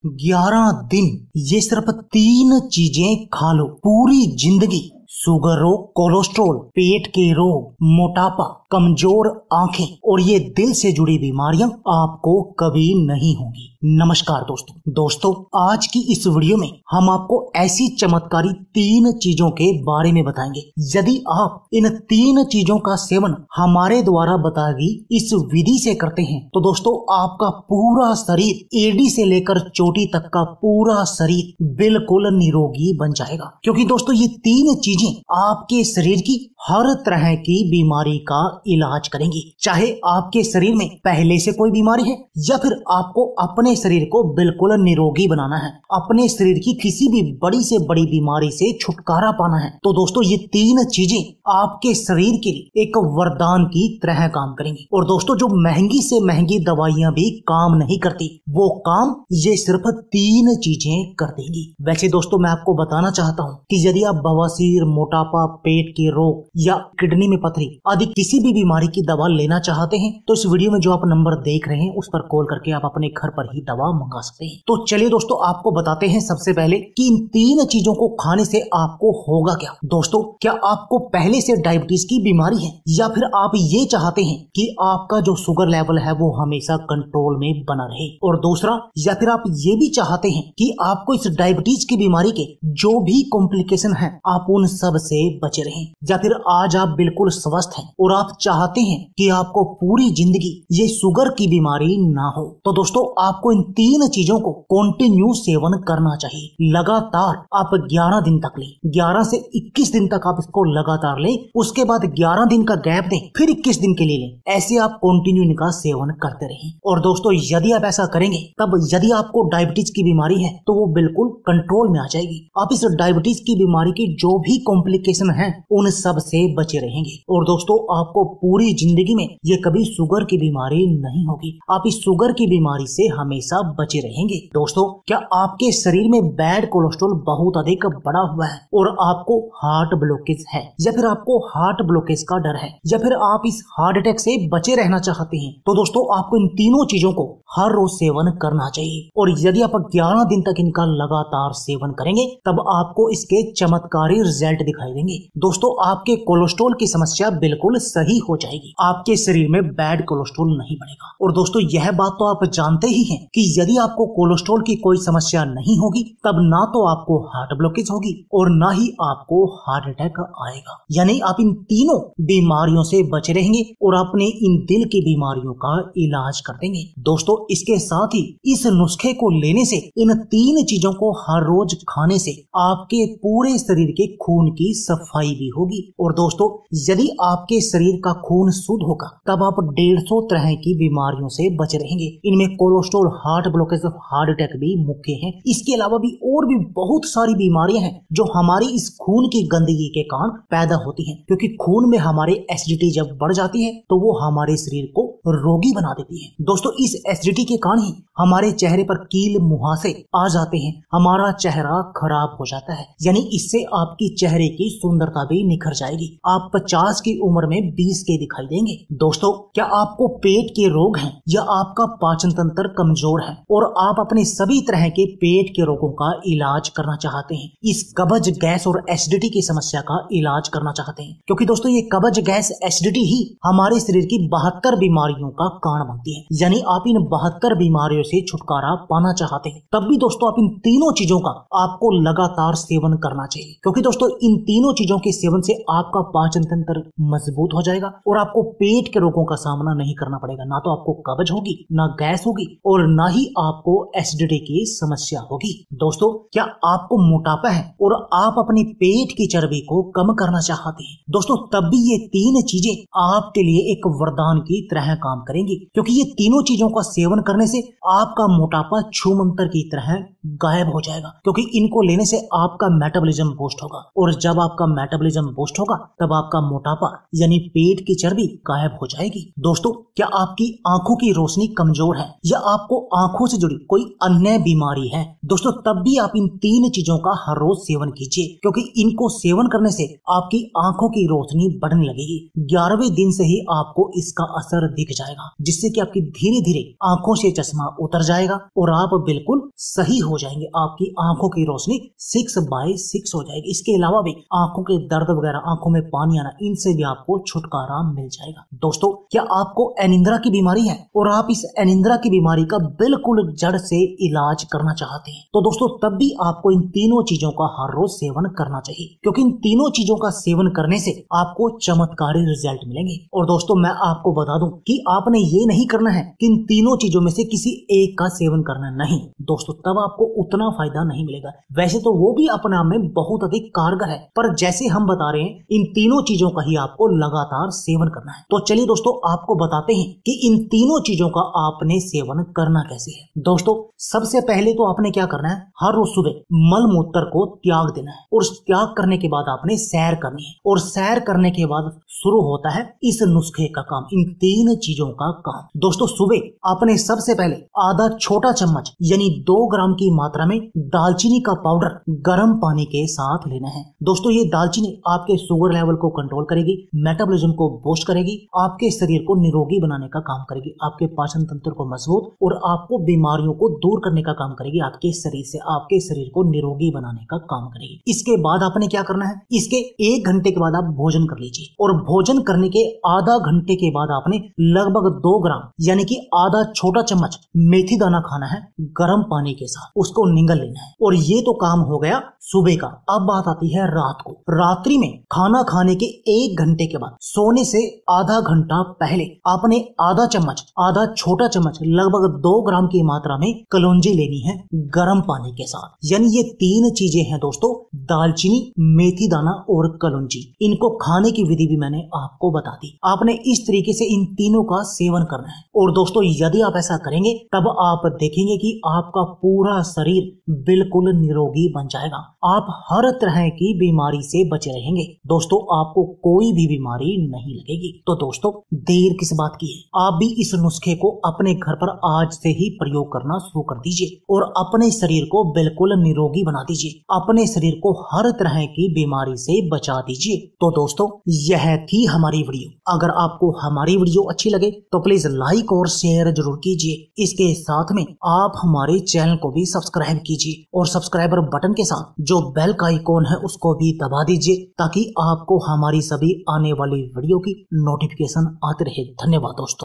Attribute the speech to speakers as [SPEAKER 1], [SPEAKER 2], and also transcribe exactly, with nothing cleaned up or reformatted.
[SPEAKER 1] ग्यारह दिन, ये सिर्फ तीन चीजें खा लो, पूरी जिंदगी। शुगर रोग, कोलेस्ट्रॉल, पेट के रोग, मोटापा, कमजोर आंखें और ये दिल से जुड़ी बीमारियां आपको कभी नहीं होंगी। नमस्कार दोस्तों दोस्तों आज की इस वीडियो में हम आपको ऐसी चमत्कारी तीन चीजों के बारे में बताएंगे। यदि आप इन तीन चीजों का सेवन हमारे द्वारा बताई गई इस विधि से करते हैं तो दोस्तों आपका पूरा शरीर एड़ी से लेकर चोटी तक का पूरा शरीर बिल्कुल निरोगी बन जाएगा। क्योंकि दोस्तों ये तीन चीजें आपके शरीर की हर तरह की बीमारी का इलाज करेंगी। चाहे आपके शरीर में पहले से कोई बीमारी है या फिर आपको अपने शरीर को बिल्कुल निरोगी बनाना है, अपने शरीर की किसी भी बड़ी से बड़ी बीमारी से छुटकारा पाना है, तो दोस्तों ये तीन चीजें आपके शरीर के लिए एक वरदान की तरह काम करेंगी। और दोस्तों जो महंगी से महंगी दवाइयां भी काम नहीं करती, वो काम ये सिर्फ तीन चीजें कर देंगी। वैसे दोस्तों मैं आपको बताना चाहता हूँ कि यदि आप बवासीर, मोटापा, पेट के रोग या किडनी में पथरी आदि किसी भी बीमारी की दवा लेना चाहते हैं तो इस वीडियो में जो आप नंबर देख रहे हैं उस पर कॉल करके आप अपने घर पर ही दवा मंगा सकते हैं। तो चलिए दोस्तों आपको बताते हैं सबसे पहले कि इन तीन चीजों को खाने से आपको होगा क्या। दोस्तों क्या आपको पहले से डायबिटीज की बीमारी है या फिर आप ये चाहते हैं कि आपका जो शुगर लेवल है वो हमेशा कंट्रोल में बना रहे, और दूसरा या फिर आप ये भी चाहते हैं कि आपको इस डायबिटीज की बीमारी के जो भी कॉम्प्लिकेशन है आप उन सब से बचे रहें, या फिर आज आप बिल्कुल स्वस्थ हैं और आप चाहते हैं कि आपको पूरी जिंदगी ये शुगर की बीमारी ना हो, तो दोस्तों आपको इन तीन चीजों को कंटिन्यू सेवन करना चाहिए। लगातार आप ग्यारह दिन तक लें, ग्यारह से इक्कीस दिन तक आप इसको लगातार लें, उसके बाद ग्यारह दिन का गैप दें, फिर इक्कीस दिन के लिए लें। ऐसे आप कंटिन्यू इनका सेवन करते रहें। और दोस्तों यदि आप ऐसा करेंगे तब यदि आपको डायबिटीज की बीमारी है तो वो बिल्कुल कंट्रोल में आ जाएगी। आप इस डायबिटीज की बीमारी की जो भी कॉम्प्लिकेशन है उन सब से बचे रहेंगे। और दोस्तों आपको पूरी जिंदगी में ये कभी शुगर की बीमारी नहीं होगी, आप इस शुगर की बीमारी से हमेशा बचे रहेंगे। दोस्तों क्या आपके शरीर में बैड कोलेस्ट्रॉल बहुत अधिक बढ़ा हुआ है और आपको हार्ट ब्लॉकेज है, या फिर आपको हार्ट ब्लॉकेज का डर है, या फिर आप इस हार्ट अटैक से बचे रहना चाहते हैं, तो दोस्तों आपको इन तीनों चीजों को हर रोज सेवन करना चाहिए। और यदि आप ग्यारह दिन तक इनका लगातार सेवन करेंगे तब आपको इसके चमत्कारी रिजल्ट दिखाई देंगे। दोस्तों आपके कोलेस्ट्रॉल की समस्या बिल्कुल सही हो जाएगी, आपके शरीर में बैड कोलेस्ट्रॉल नहीं बढ़ेगा। और दोस्तों यह बात तो आप जानते ही हैं कि यदि आपको कोलेस्ट्रॉल की कोई समस्या नहीं होगी तब ना तो आपको हार्ट ब्लॉकेज होगी और ना ही आपको हार्ट अटैक आएगा। यानी आप इन तीनों बीमारियों से बचे रहेंगे और अपने इन दिल की बीमारियों का इलाज कर देंगे। दोस्तों इसके साथ ही इस नुस्खे को लेने से, इन तीन चीजों को हर रोज खाने से आपके पूरे शरीर के खून की सफाई भी होगी। और दोस्तों यदि आपके शरीर का खून शुद्ध होगा तब आप डेढ़ सौ तरह की बीमारियों से बचे रहेंगे। इनमें cholesterol, heart blockage, heart attack भी मुख्य हैं। इसके अलावा भी और भी बहुत सारी बीमारियां हैं जो हमारी इस खून की गंदगी के कारण पैदा होती हैं, क्योंकि खून में हमारे एसिडिटी जब बढ़ जाती है तो वो हमारे शरीर को रोगी बना देती है। दोस्तों इस एसिडिटी के कारण ही हमारे चेहरे पर कील मुहासे आ जाते हैं, हमारा चेहरा खराब हो जाता है। यानी इससे आपकी चेहरे की सुंदरता भी निखर जाएगी, आप पचास की उम्र में बीस के दिखाई देंगे। दोस्तों क्या आपको पेट के रोग हैं या आपका पाचन तंत्र कमजोर है और आप अपने सभी तरह के पेट के रोगों का इलाज करना चाहते हैं, इस कब्ज, गैस और एसिडिटी की समस्या का इलाज करना चाहते हैं, क्योंकि दोस्तों ये कब्ज, गैस, एसिडिटी ही हमारे शरीर की बहत्तर बीमारियों का कारण बनती है। यानी आप इन बहत्तर बीमारियों से छुटकारा पाना चाहते हैं तब भी दोस्तों आप इन तीनों चीजों का आपको लगातार सेवन करना चाहिए, क्योंकि दोस्तों इन तीनों चीजों के सेवन से आपका पाचन तंत्र मजबूत हो जाएगा और आपको पेट के रोगों का सामना नहीं करना पड़ेगा। ना तो आपको कब्ज होगी, ना गैस होगी और ना ही आपको एसिडिटी की समस्या होगी। दोस्तों क्या आपको मोटापा है और आप अपने पेट की चर्बी को कम करना चाहते हैं, दोस्तों तब भी ये तीन चीजें आपके लिए एक वरदान की तरह काम करेंगी, क्योंकि ये तीनों चीजों का सेवन करने से आपका मोटापा छूमंतर की तरह गायब हो जाएगा, क्योंकि इनको लेने से आपका मेटाबॉलिज्म बूस्ट होगा और जब आपका मेटाबॉलिज्म बूस्ट होगा तब आपका मोटापा यानी पेट पेट की चर्बी गायब हो जाएगी। दोस्तों, क्या आपकी आंखों की रोशनी कमजोर है या आपको आंखों से जुड़ी कोई अन्य बीमारी है, दोस्तों तब भी आप इन तीन चीजों का हर रोज सेवन कीजिए, क्योंकि इनको सेवन करने से आपकी आंखों की रोशनी बढ़ने लगेगी। ग्यारहवें दिन से ही आपको इसका असर दिख जाएगा, जिससे कि आपकी धीरे धीरे आंखों से चश्मा उतर जाएगा और आप बिल्कुल सही हो जाएंगे। आपकी आंखों की रोशनी सिक्स बाय सिक्स हो जाएगी। इसके अलावा भी आंखों के दर्द वगैरह, आंखों में पानी आना, इनसे भी आपको छुटकारा मिल जाएगा। दोस्तों, क्या आपको अनिद्रा की बीमारी है और आप इस अनिद्रा की बीमारी का बिल्कुल जड़ से इलाज करना चाहते हैं, तो दोस्तों तब भी आपको इन तीनों चीजों का हर रोज सेवन करना चाहिए, क्योंकि इन तीनों चीजों का सेवन करने से आपको चमत्कारी रिजल्ट मिलेंगे। और दोस्तों, मैं आपको बता दूं कि आपने ये नहीं करना है कि इन तीनों चीजों में से किसी एक का सेवन करना, नहीं दोस्तों, तब आपको उतना फायदा नहीं मिलेगा। वैसे तो वो भी अपने आप में बहुत अधिक कारगर है, पर जैसे हम बता रहे हैं इन तीनों चीजों का ही आपको लगातार सेवन करना है। तो चलिए दोस्तों, आपको बताते हैं कि इन तीनों चीजों का आपने सेवन करना कैसे है। दोस्तों, सबसे पहले तो आपने क्या करना है, हर रोज सुबह मल मूत्र को त्याग देना है और त्याग करने के बाद आपने सैर करनी है, और सैर करने के बाद शुरू होता है इस नुस्खे का काम, इन तीन चीजों का काम। दोस्तों, सुबह आपने सबसे पहले आधा छोटा चम्मच यानी दो ग्राम की मात्रा में दालचीनी का पाउडर गर्म पानी के साथ लेना है। दोस्तों, ये दालचीनी आपके शुगर लेवल को कंट्रोल करेगी, मेटाबॉलिज्म को बूस्ट करेगी, आपके शरीर को निरोगी बनाने का काम करेगी, आपके पाचन तंत्र को मजबूत और आपको बीमारियों को दूर करने का काम करेगी, आपके शरीर से आपके शरीर को निरोगी बनाने का काम करेगी। इसके बाद आपने क्या करना है, इसके एक घंटे के बाद आप भोजन कर लीजिए, और भोजन करने के आधा घंटे के बाद आपने लगभग दो ग्राम यानी कि आधा छोटा चम्मच मेथी दाना खाना है गर्म पानी के साथ, उसको निगल लेना है। और ये तो काम हो गया सुबह का। अब बात आती है रात को। रात्रि में खाना खाने के एक घंटे के बाद सोने से आधा घंटा पहले आपने आधा चम्मच आधा छोटा चम्मच लगभग दो ग्राम की मात्रा में कलौंजी लेनी है गर्म पानी के साथ। यानी ये तीन चीजें हैं दोस्तों, दालचीनी, मेथी दाना और कलौंजी। इनको खाने की विधि भी मैंने आपको बता दी। आपने इस तरीके से इन तीनों का सेवन करना है। और दोस्तों, यदि आप ऐसा करेंगे तब आप देखेंगे कि आपका पूरा शरीर बिल्कुल निरोगी बन जाएगा। आप हर तरह की बीमारी से बचे रहेंगे। दोस्तों, आपको कोई भी बीमारी नहीं लगेगी। तो दोस्तों, देर किस बात की है, आप भी इस नुस्खे को अपने घर पर आज से ही प्रयोग करना शुरू कर दीजिए और अपने शरीर को बिल्कुल निरोगी बना दीजिए, अपने शरीर को हर तरह की बीमारी से बचा दीजिए। तो दोस्तों, यह थी हमारी वीडियो। अगर आपको हमारी वीडियो अच्छी लगे तो प्लीज लाइक और शेयर जरूर कीजिए। इसके साथ में आप हमारे चैनल को भी सब्सक्राइब कीजिए और सब्सक्राइबर बटन के साथ जो बेल का आइकॉन है उसको भी दबा दीजिए, ताकि आपको हमारी सभी आने वाली वीडियो की नोटिफिकेशन आती रहे। धन्यवाद दोस्तों।